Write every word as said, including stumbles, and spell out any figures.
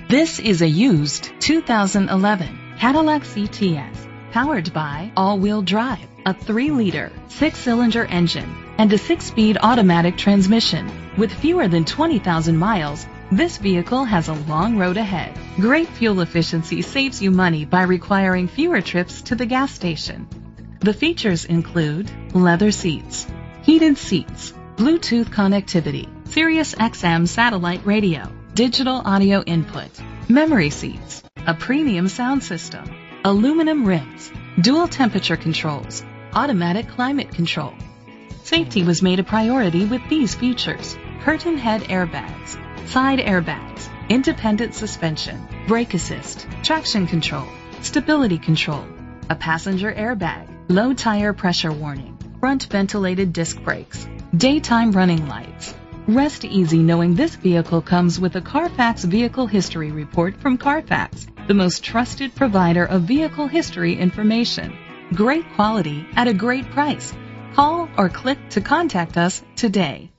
This is a used two thousand eleven Cadillac C T S, powered by all-wheel drive, a three liter, six-cylinder engine, and a six-speed automatic transmission. With fewer than twenty thousand miles, this vehicle has a long road ahead. Great fuel efficiency saves you money by requiring fewer trips to the gas station. The features include leather seats, heated seats, Bluetooth connectivity, Sirius X M satellite radio, digital audio input, memory seats, a premium sound system, aluminum rims, dual temperature controls, automatic climate control. Safety was made a priority with these features: curtain head airbags, side airbags, independent suspension, brake assist, traction control, stability control, a passenger airbag, low tire pressure warning, front ventilated disc brakes, daytime running lights. Rest easy knowing this vehicle comes with a Carfax Vehicle History Report from Carfax, the most trusted provider of vehicle history information. Great quality at a great price. Call or click to contact us today.